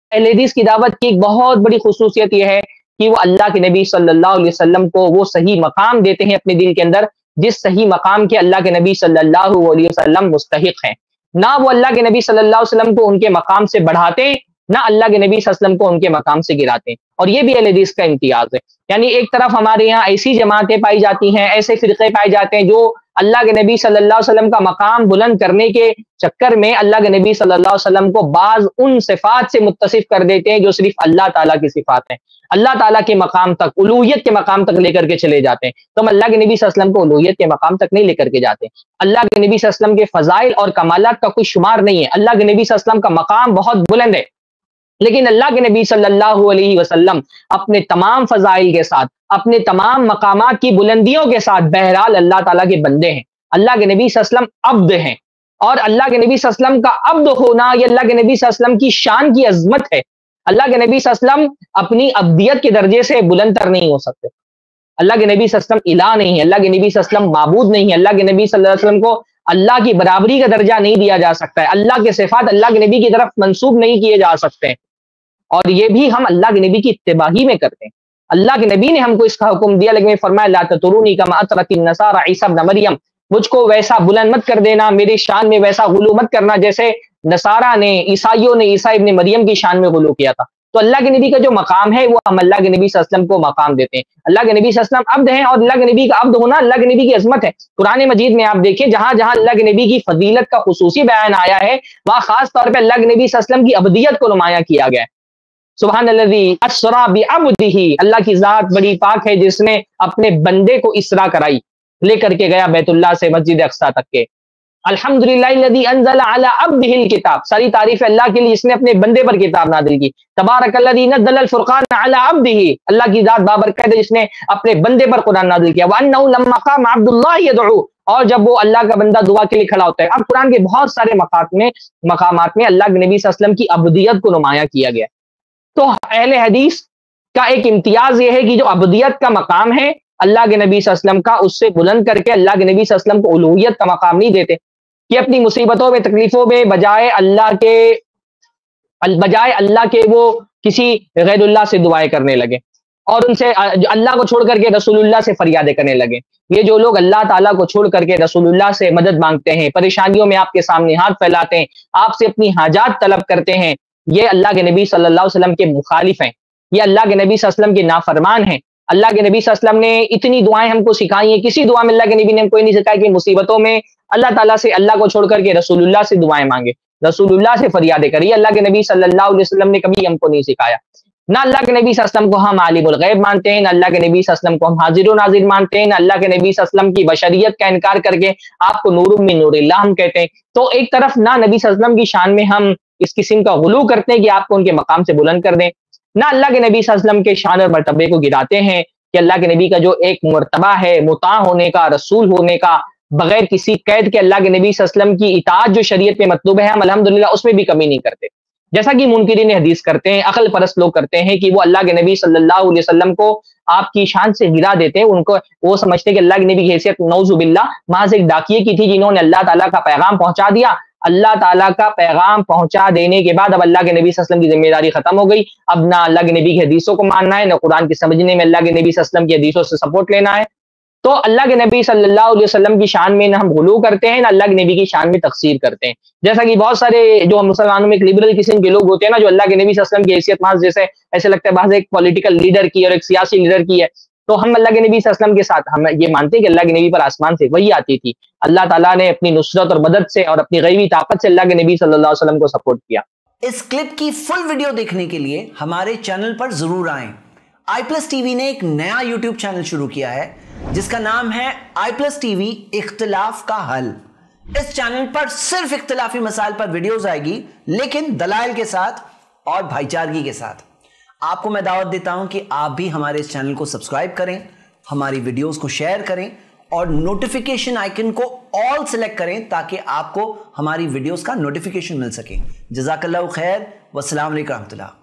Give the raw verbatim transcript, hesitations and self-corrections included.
اہل حدیث کی دعوت کی ایک بہت بڑی خصوصیت یہ ہے کہ وہ اللہ کے نبی صلی اللہ علیہ وسلم کو وہ صحیح مقام دیتے ہیں اپنے دل کے اندر جس صحیح مقام کے اللہ کے نبی صلی اللہ علیہ وسلم مستحق ہیں. نہ وہ اللہ کے نبی صلی اللہ علیہ وسلم کو ان کے مقام سے بڑھاتے، نہ اللہ کے نبی صلی اللہ علیہ وسلم کو ان کے مقام سے گراتے. اور یہ بھی اہل حدیث کا امتیاز ہے. یعنی ایک طرف ہمارے یہاں ایسی جماعتیں پائی جاتی ہیں، ایسے فرقے پائے جاتے ہیں جو اللہ کے نبی صلی اللہ علیہ وسلم کا مقام بلند کرنے کے چکر میں اللہ کے نبی صلی اللہ علیہ وسلم کو بعض ان صفات سے متصف کر دیتے ہیں جو صرف اللہ تعالیٰ کی صفات ہیں. اللہ تعالیٰ کے مقام تک، الوہیت کے مقام تک لے کر کے چلے جاتے ہیں. تو ہم اللہ کے نبی صلی اللہ علیہ وسلم کو الوہیت کے مقام تک نہیں لے کر کے جاتے. اللہ کے نبی صلی اللہ علیہ وسلم کے فضائل اور کمالات کا کوئی شمار نہیں ہے. اللہ کے نبی صلی اللہ علیہ وسلم کا مقام بہت بلند ہے، لیکن اللہ کے نبی صلی اللہ علیہ وسلم اپنے تمام فضائل کے ساتھ، اپنے تمام مقامات کی بلندیوں کے ساتھ بہرحال اللہ تعالیٰ کے بندے ہیں. اللہ کے نبی صلی اللہ علیہ وسلم عبد ہیں، اور اللہ کے نبی صلی اللہ علیہ وسلم کا عبد ہونا یہ اللہ کے نبی صلی اللہ علیہ وسلم کی شان کی عظمت ہے. اللہ کے نبی صلی اللہ علیہ وسلم اپنی عبدیت کے درجے سے بلند تر نہیں ہو سکتے. اللہ کے نبی صلی اللہ علیہ وسلم الہ نہیں ہے، اللہ کے نبی صلی اللہ علیہ وسلم معبود نہیں ہے. اللہ کے نبی صلی اللہ علیہ وسلم کو اللہ کی برابری کا درجہ نہیں دیا جا سکتا ہے. اللہ کے صفات اللہ کے نبی کی طرف منسوب نہیں کیے جا سکتے ہیں، اور یہ بھی ہم اللہ کے نبی کی اتباعی میں کرتے ہیں. اللہ کے نبی نے ہم کو اس کا حکم دیا، لیکن فرمایا لا تطرونی کما اطرت النصارى عیسی ابن مریم، مجھ کو ویسا بلند مت کر دینا، میری شان میں ویسا غلو مت کرنا جیسے نصارہ نے، عیسائیوں نے عیسی ابن مریم کی شان میں غلو کیا تھا. تو اللہ کے نبی کا جو مقام ہے وہ ہم اللہ کے نبی صلی اللہ علیہ وسلم کو مقام دیتے ہیں. اللہ کے نبی صلی اللہ علیہ وسلم عبد ہیں، اور اللہ کے نبی کا عبد ہونا اللہ کے نبی کی عظمت ہے. قرآن مجید میں آپ دیکھیں جہاں جہاں اللہ کے نبی کی فضیلت کا خصوصی بیان آیا ہے وہاں خاص طور پہ اللہ کے نبی صلی اللہ علیہ وسلم کی عبدیت کو نمایاں کیا گیا ہے. سبحان الذی اسرا بعبدہ، اللہ کی ذات بڑی پاک ہے جس نے اپنے بندے کو اسرا کرائی، لے کر کے گیا بیت اللہ سے مسجد اقصی تک کے. الحمدللہ الذی انزل علی عبدہ الکتاب، ساری تعریف ہے اللہ کے لیے جس نے اپنے بندے پر کتاب نازل کی. تبارک الذی نزل الفرقان علی عبدہ، اللہ کی ذات بابرکت ہے جس نے اپنے بندے پر قرآن نازل کیا. وانہ لما قام عبد اللہ یدعو، اور جب وہ اللہ کا بندہ دعا کے لیے کھڑا ہوتا ہے. اب قرآن کے بہت سارے مقامات میں مقامات میں اللہ کے نبی صلی اللہ علیہ وسلم کی عبدیت کو نمایاں کیا گیا. تو اہل حدیث کا ایک امتیاز یہ ہے کہ جو عبدیت کا مقام ہے اللہ کے نبی صلی اللہ علیہ وسلم کا، اس سے بلند کر کے اللہ کے نبی صلی اللہ علیہ وسلم کو الوہیت کا مقام نہیں دیتے کہ اپنی مصیبتوں میں، تکلیفوں میں بجائے اللہ کے بجائے اللہ کے وہ کسی غیر اللہ سے دعائیں کرنے لگے، اور ان سے اللہ کو چھوڑ کر کے رسول اللہ سے فریادیں کرنے لگے. یہ جو لوگ اللہ تعالیٰ کو چھوڑ کر کے رسول اللہ سے مدد مانگتے ہیں، پریشانیوں میں آپ کے سامنے ہاتھ پھیلاتے ہیں، آپ سے اپنی حاجات طلب کرتے ہیں، یہ اللہ کے نبی صلی اللہ علیہ وسلم کے مخالف ہیں، یہ اللہ کے نبی صلی اللہ علیہ وسلم کے نافرمان ہیں. اللہ کے نبی صلی اللہ علیہ وسلم نے اتنی دعائیں ہم کو سکھائی ہیں، کسی دعا میں اللہ کے نبی نے ہم کوئی نہیں سکھایا کہ مصیبتوں میں اللہ تعالیٰ سے، اللہ کو چھوڑ کر کے رسول اللہ سے دعائیں مانگے، رسول اللہ سے فریادیں کریے. اللہ کے نبی صلی اللہ علیہ وسلم نے کبھی ہم کو نہیں سکھایا. نہ اللہ کے نبی صلی اللہ علیہ وسلم کو ہم عالم الغیب مانتے ہیں، نہ اللہ کے نبی صلی اللہ علیہ وسلم کو ہم حاضر و ناظر مانتے ہیں، نہ اللہ کے نبی صلی اللہ علیہ وسلم کی بشریت کا انکار کر کے آپ کو نور من نور اللہ ہم کہتے ہیں. تو ایک طرف نہ نبی صلی اللہ علیہ وسلم کی شان میں ہم اس قسم کا غلو کرتے ہیں کہ آپ کو ان کے مقام سے بلند کر دیں، نہ اللہ کے نبی صلی اللہ علیہ وسلم کے شان اور مرتبے کو گراتے ہیں کہ اللہ کے نبی کا جو ایک مرتبہ ہے مطاع ہونے کا، رسول ہونے کا، بغیر کسی قید کے اللہ کے نبی صلی اللہ علیہ وسلم کی اطاعت جو شریعت میں مطلوب ہے ہم الحمدللہ اس میں بھی کمی نہیں کرتے. جیسا کہ منکرین حدیث کرتے ہیں، عقل پرست لوگ کرتے ہیں کہ وہ اللہ کے نبی صلی اللہ علیہ وسلم کو آپ کی شان سے گرا دیتے ہیں. ان کو وہ سمجھتے ہیں کہ اللہ کے نبی کی حیثیت نعوذ باللہ محض ایک ڈاکیے کی تھی جنہوں نے اللہ تعالیٰ کا پیغام پہنچا دیا. اللہ تعالیٰ کا پیغام پہنچا دینے کے بعد اب اللہ کے نبی صلی اللہ علیہ وسلم کی ذمہ داری ختم ہو گئی. اب نہ اللہ کے نبی کی حدیثوں کو ماننا ہے، نہ قرآن کی سمجھنے میں اللہ کے نبی صلی اللہ علیہ وسلم کی حدیثوں سے سپورٹ لینا ہے. تو اللہ کے نبی صلی اللہ علیہ وسلم کی شان میں نہ ہم غلو کرتے ہیں، نہ اللہ کے نبی کی شان میں تقصیر کرتے ہیں. جیسا کہ بہت سارے جو مسلمانوں میں ایک لبرل قسم کے لوگ ہوتے ہیں نا، جو اللہ کے نبی صلی اللہ علیہ وسلم کی حیثیت محض جیسے ایسے لگتا ہے بعض ایک پولیٹیکل لیڈر کی اور ایک سیاسی لیڈر کی ہے. تو ہم اللہ کے نبی صلی اللہ علیہ وسلم کے ساتھ ہم یہ مانتے ہیں کہ اللہ کے نبی پر آسمان سے وحی آتی تھی، اللہ تعالیٰ نے اپنی نصرت اور مدد سے اور اپنی غیبی طاقت سے اللہ کے نبی صلی اللہ علیہ وسلم کو سپورٹ کیا. اس کلپ کی فل ویڈیو دیکھنے کے لیے ہمارے چینل پر ضرور آئیں. آئی پلس ٹی وی نے ایک نیا یوٹیوب چینل شروع کیا ہے جس کا نام ہے آئی پلس ٹی وی اختلاف کا حل. اس چینل پر صرف اختلافی مسائل پر ویڈیوز آئے گی، لیکن دلائل کے ساتھ اور بھائی چارگی کے ساتھ. آپ کو میں دعوت دیتا ہوں کہ آپ بھی ہمارے اس چینل کو سبسکرائب کریں، ہماری ویڈیوز کو شیئر کریں اور نوٹیفیکیشن آئیکن کو آل سلیکٹ کریں تاکہ آپ کو ہماری ویڈیوز کا نوٹیفیکیشن مل سکے. جزاک اللہ خیر، والسلام علیکم ورحمۃ اللہ.